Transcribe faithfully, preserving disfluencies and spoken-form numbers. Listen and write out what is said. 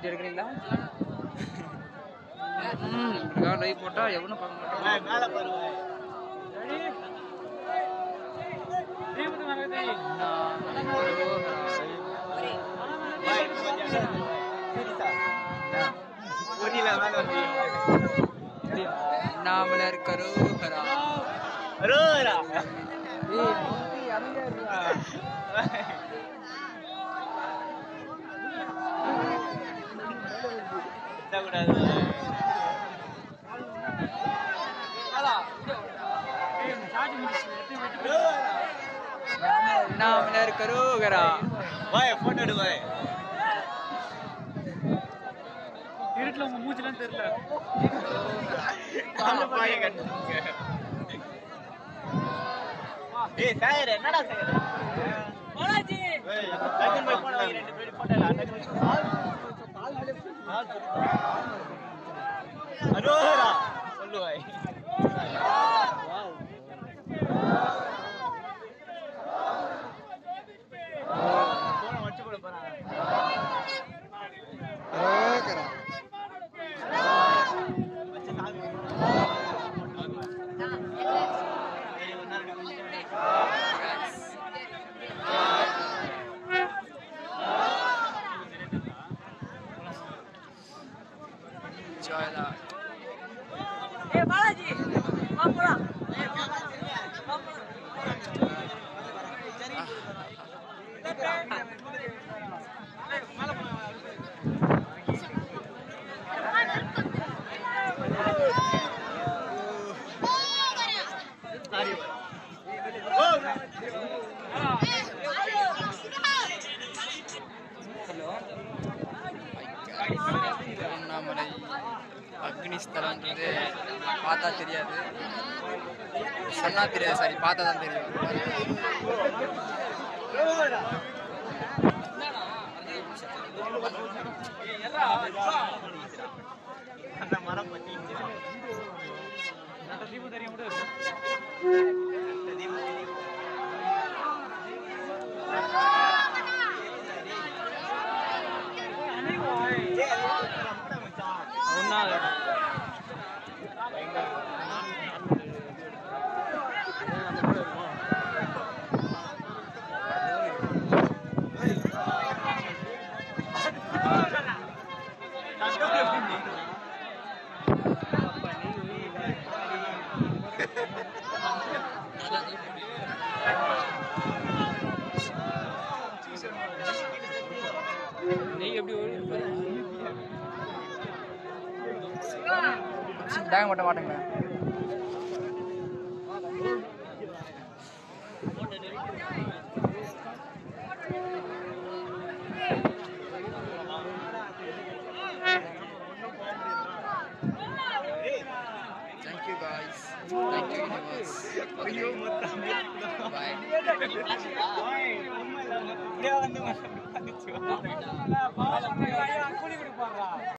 எடுக்கிறீங்களா? ம் இப்படிதான் லைவ் போட்டா எவனும் பார்க்க மாட்டான். மேல பாருங்க. நாமலர் கரோகரா அரோரா நாமலர் கரோகரா வாய் போட்டோ எடு வாய். இருட்டுல உங்க மூச்சுலாம் தெரியல. ஏய் சாயர் என்னடா சாயர் பாலாஜி ஏய் டக்குனு போய் போடா ரெண்டு பேர் போடல டக்குனு அரோரா சொல்லுவாய். வாவ் போன வச்சு போட போறாங்க. கரோகரா வச்சு சாமி enjoy that. ஏய் பாலாஜி வா போலாம். திருவண்ணாமலை அக்னிஸ்தலன்றது பார்த்தா தெரியாது, சொன்னா தெரியாது, சாரி பார்த்தா தான் தெரியும். அந்த மரம் பத்தி அந்த தீபு தெரியும் விடு. நெய் எப்படி தாங்க மாட்ட மாட்டேங்க. Thank you guys. Thank you universe. ஐயோ மொத்தம் Bye. இப்படியே வந்து கூலி கொடுப்பாங்க.